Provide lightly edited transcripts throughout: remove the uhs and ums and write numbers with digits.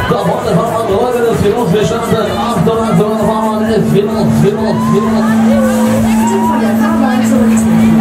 Da vorne fahren wir Leute, das geht uns, wir starten. Achtung, Achtung, da fahren wir, es geht uns. Bitte von der Fahrbahn zurückziehen.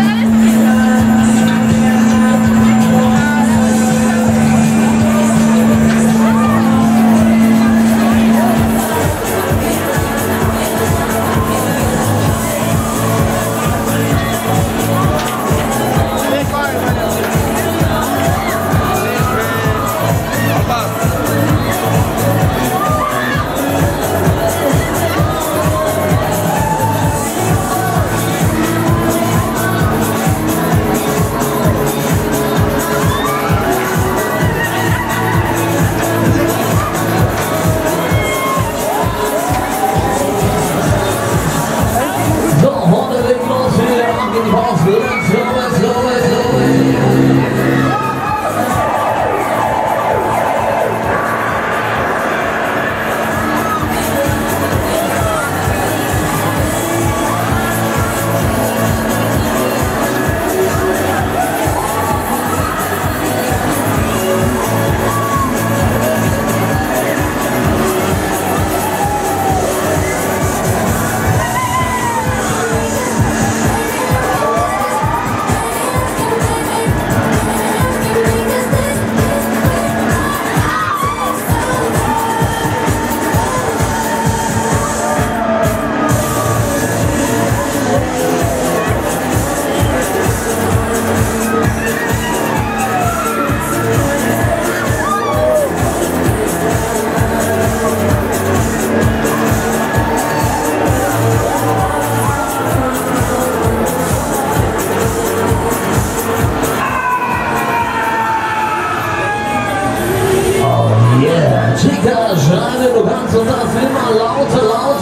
Chica, schreibe, du kannst und das immer lauter.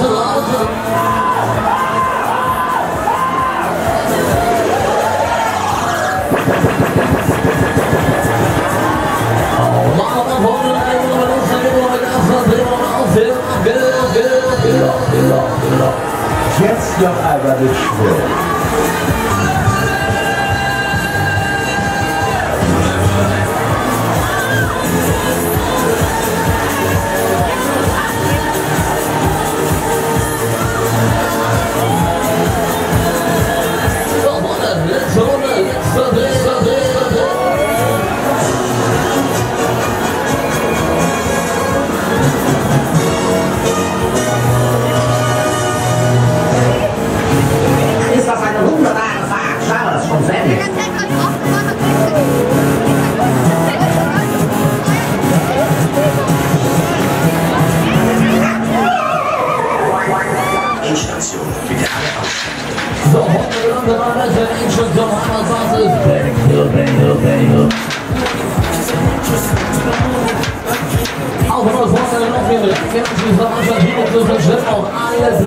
Jetzt noch einmal mit Schwung. Ist das eine wunderbare Fahrt? Schau, das ist schon fertig. Endstation, bitte alle aussteigen. So, heute war das der Endstation, was ist Bang. Auch wenn wir es vorstellen, noch viel, wir haben die Veranstaltung, das versteht auch alles.